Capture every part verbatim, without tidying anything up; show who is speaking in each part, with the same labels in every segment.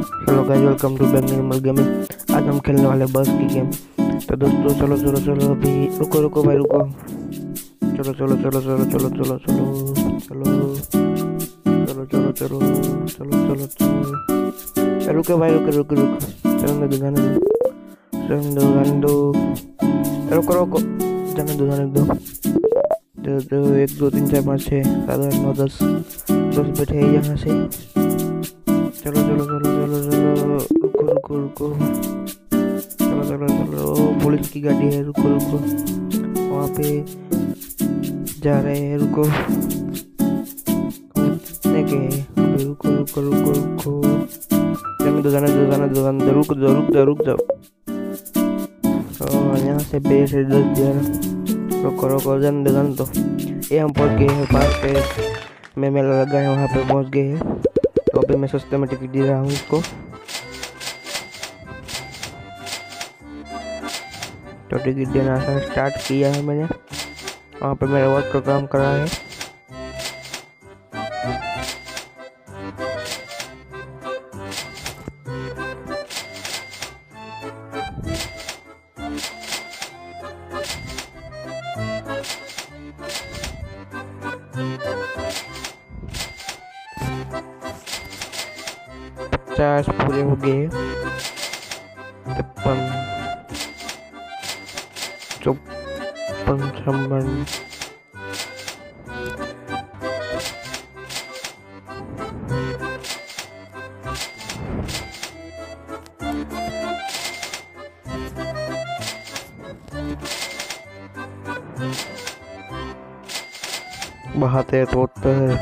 Speaker 1: Hello guys, welcome to back animal gaming. आज हम खेलने वाले बस की गेम। तो दोस्तों चलो चलो चलो अभी रुको रुको भाई रुको। चलो चलो चलो चलो चलो चलो चलो चलो चलो चलो चलो चलो चलो चलो रुको भाई रुको रुको रुको चलो दो जाने दो जाने दो जाने दो रुको रुको जाने दो जाने दो दो दो एक दो तीन चार पाँच छः सात आठ नौ दस दस बैठे हैं यहाँ से। चलो चलो चलो चलो चलो रुको रुको रुको चलो चलो चलो पुलिस की गाड़ी है, रुको रुको वहाँ पे जा रहे हैं, रुको के अभी रुको रुको रुको रुको जाने दो जाने दो जाने दो जाने दो रुक जाओ रुक जाओ रुक जाओ। और यहाँ से बेस है दस हजार, रुको रुको जाने दो जाने दो। ये हम पहुँच गए हैं पास पे, मैं मेला लगा है वहाँ पे पहुँच गए हैं। तो अभी मैं सस्ते में टिकट दे रहा हूँ इसको। तो टिकट देना स्टार्ट किया है मैंने, वहाँ पे मेरा वर्क का काम कर रहा है। पचास पूरे हो गए, तिरपन चौपन छप्पन बहत्तर तोहत्तर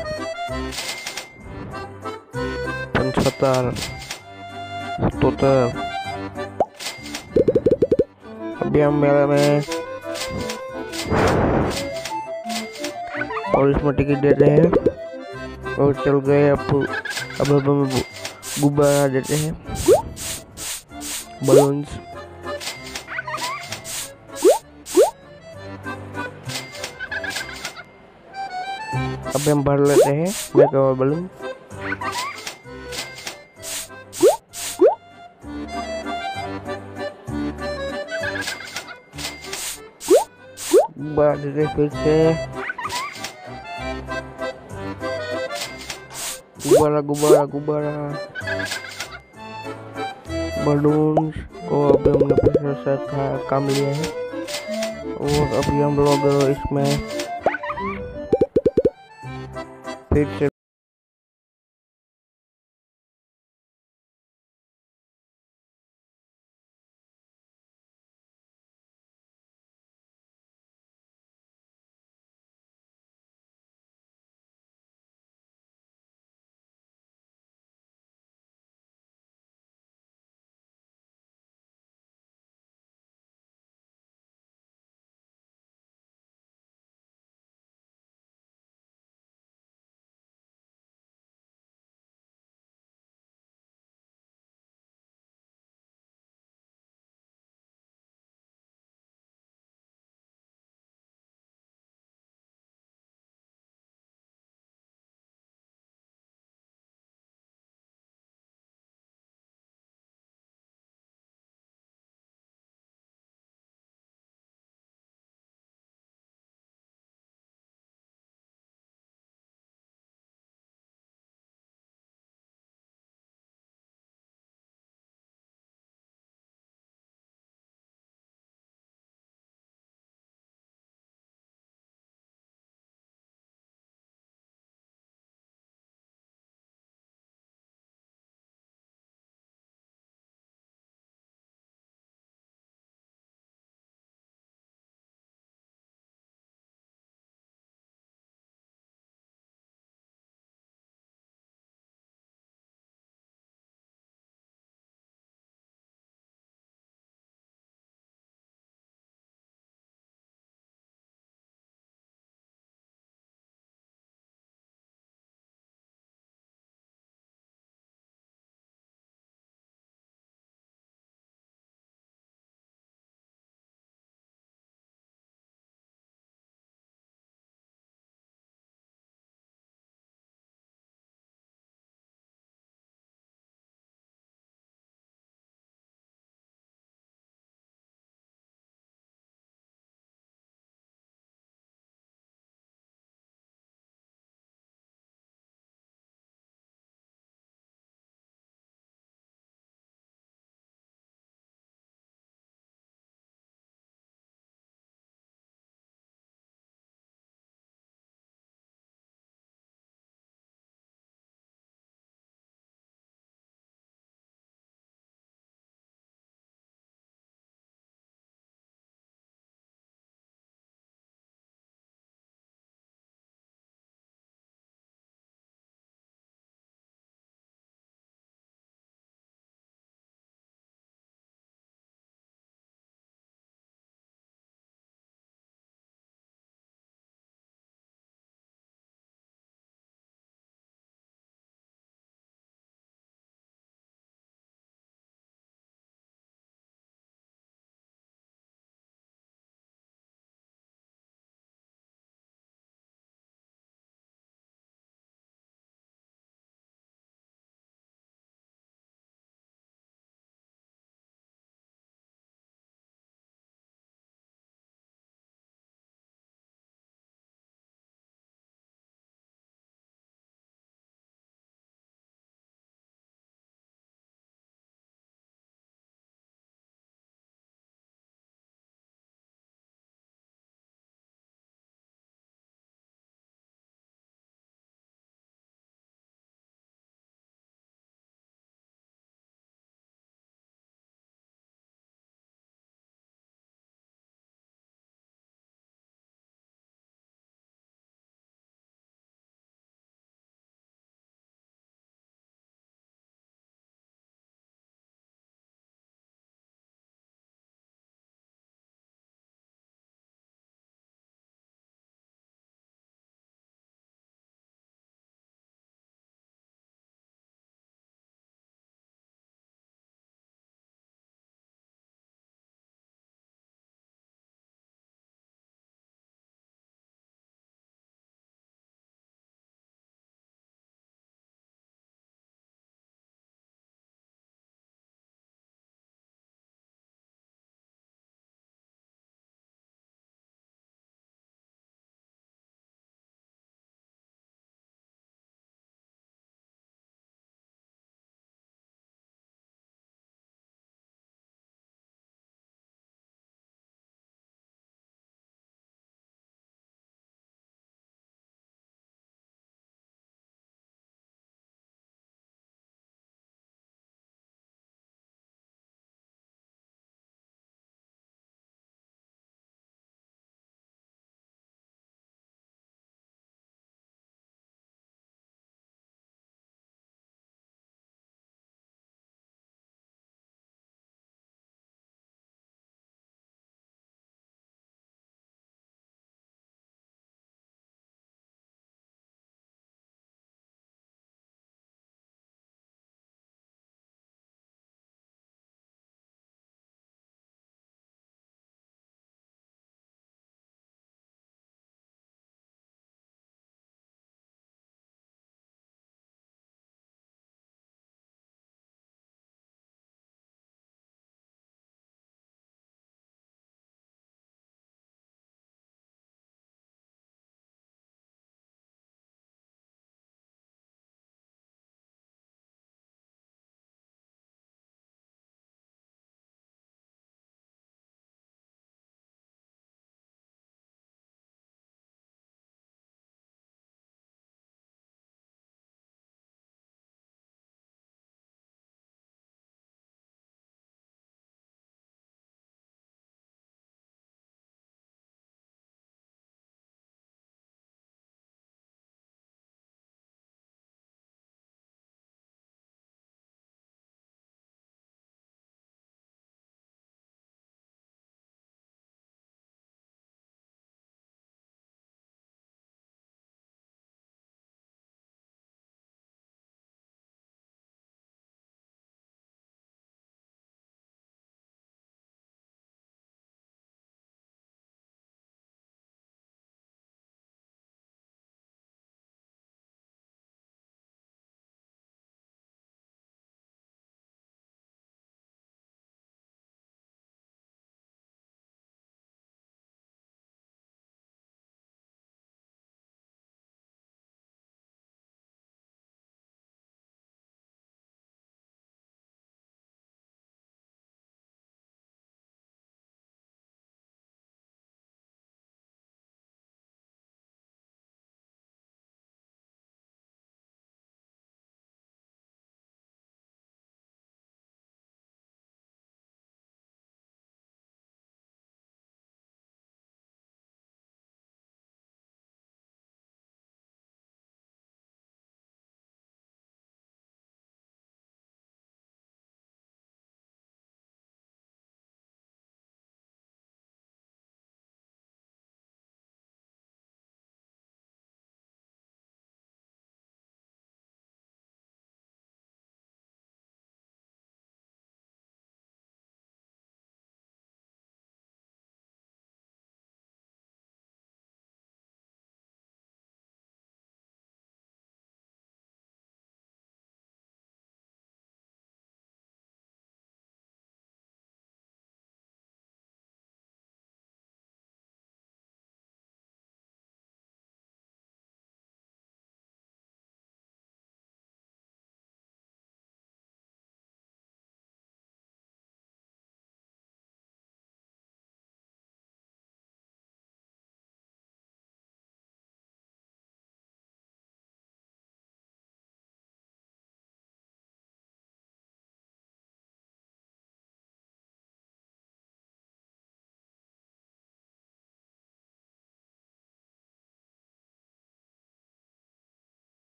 Speaker 1: पंचहत्तर सतहत्तर। अभी हम मेला में और इसमें टिकट दे रहे हैं और चल गए। अब अब हम गुब्बारा देते हैं, बलून्स। अभी हम भर लेते हैं बैग और बलून। गुब्बारा देते फिर से, गुब्बारा गुब्बारा गुब्बारा बलून को अभी हमने पैसे से काम लिया है। और अभी हम लोग इसमें फिर से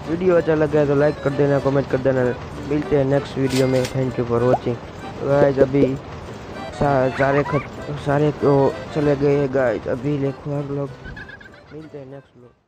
Speaker 1: वीडियो अच्छा लगा है तो लाइक कर देना, कमेंट कर देना। मिलते हैं नेक्स्ट वीडियो में। Thank you for watching guys. अभी सा, सारे खत सारे तो चले गए गाइज, अभी देखो आप लोग। मिलते हैं नेक्स्ट लोग।